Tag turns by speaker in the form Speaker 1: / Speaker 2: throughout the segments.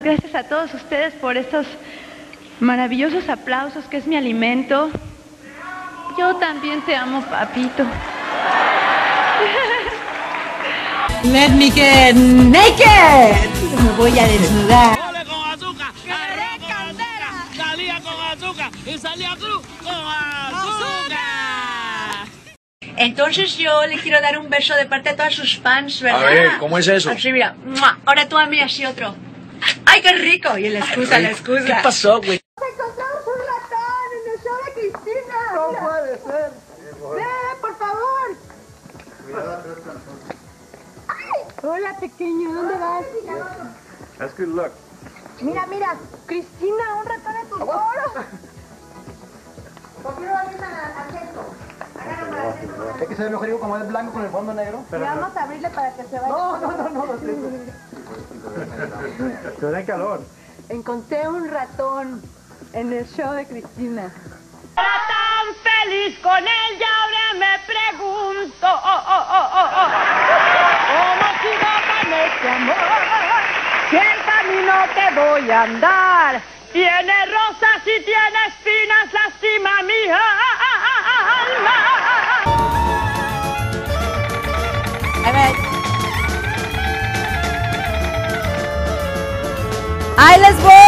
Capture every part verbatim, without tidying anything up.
Speaker 1: Gracias a todos ustedes por estos maravillosos aplausos, que es mi alimento. Yo también te amo, papito.
Speaker 2: Let me get naked. Me voy a desnudar.
Speaker 3: Ole con azúcar, arroz con azúcar, salía con azúcar y salía cruz con azúcar.
Speaker 2: Entonces yo le quiero dar un beso de parte de todas sus fans, ¿verdad?
Speaker 4: A ver, ¿cómo es eso?
Speaker 2: Así, mira. ¡Mua! Ahora tú a mí, así otro. ¡Ay, qué rico! Y la excusa, la excusa.
Speaker 4: ¿Qué pasó, güey?
Speaker 5: Encontramos un ratón en el show de Cristina. No puede ser. Ve, por favor. Ay, hola, pequeño, ¿dónde vas?
Speaker 6: That's good luck.
Speaker 5: Mira, mira, Cristina, un ratón en tu coro. ¿Por qué no vas al centro?
Speaker 6: Es que se ve mejor digo como es blanco con el fondo negro.
Speaker 5: Pero vamos a abrirle para que se vaya.
Speaker 6: No, no, no, no, no. Se da calor.
Speaker 5: Encontré un ratón en el show de Cristina.
Speaker 3: Era tan feliz con él y ahora me pregunto oh, oh, oh, oh, oh. ¿Cómo sigo con este amor? Si el camino que voy a andar tiene rosas y tiene espinas, lastima mi alma.
Speaker 2: A ver. ¡Ahí les voy!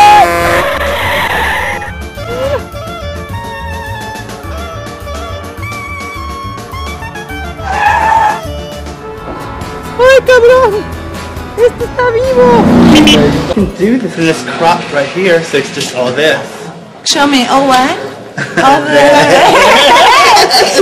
Speaker 2: ¡Ay, cabrón! ¡Este está vivo!
Speaker 7: You can do this, and it's cropped right here, so it's just all this.
Speaker 2: Show me, oh what? All this.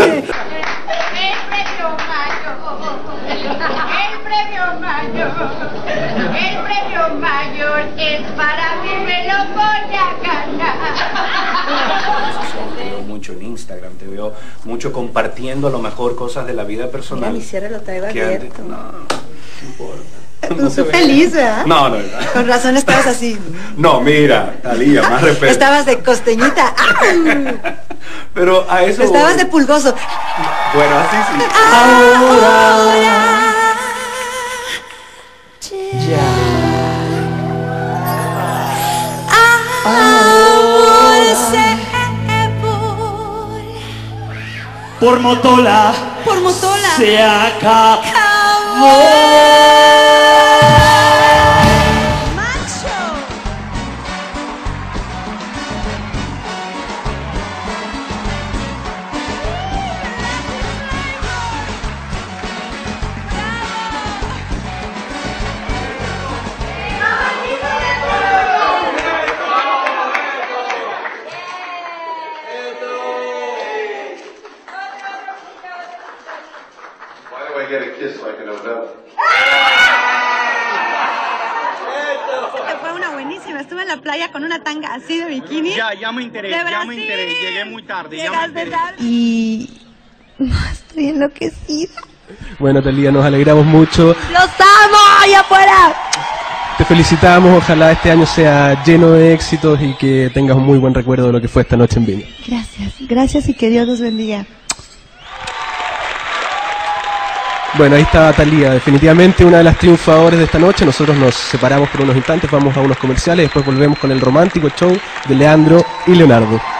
Speaker 5: El premio mayor, el premio mayor es para mí, me lo voy a ganar.
Speaker 8: Te veo mucho en Instagram, te veo mucho compartiendo a lo mejor cosas de la vida personal.
Speaker 2: Mira, mi cierre lo traigo
Speaker 8: que
Speaker 2: abierto.
Speaker 8: antes- no, no importa.
Speaker 2: Tú
Speaker 8: se ve.
Speaker 2: feliz, ¿verdad?
Speaker 8: No, no, no.
Speaker 2: Con razón estabas así.
Speaker 8: No, mira, Talía, más respeto.
Speaker 2: Estabas de costeñita. ¡Au!
Speaker 8: Pero a eso
Speaker 2: Estabas
Speaker 8: voy.
Speaker 2: de pulgoso.
Speaker 8: Bueno, así sí.
Speaker 2: Ahora. Ya. Ahora se
Speaker 3: Por Motola
Speaker 2: por Motola.
Speaker 3: se acabó.
Speaker 6: Why do I get a kiss like an Odell?
Speaker 2: Fue una buenísima. Estuve en la playa con una tanga así de bikini.
Speaker 7: Ya, ya me enteré,
Speaker 2: De
Speaker 7: ya me
Speaker 2: Brasil.
Speaker 7: enteré. Llegué muy tarde, ya me
Speaker 2: Llegaste
Speaker 7: enteré.
Speaker 2: tarde. Y no, estoy enloquecida.
Speaker 9: Bueno, Talía, nos alegramos mucho.
Speaker 2: ¡Los amo! ¡Allá afuera!
Speaker 9: Te felicitamos. Ojalá este año sea lleno de éxitos y que tengas un muy buen recuerdo de lo que fue esta noche en Viña.
Speaker 2: Gracias, gracias y que Dios los bendiga.
Speaker 9: Bueno, ahí está Talía, definitivamente una de las triunfadoras de esta noche. Nosotros nos separamos por unos instantes, vamos a unos comerciales, después volvemos con el romántico show de Leandro y Leonardo.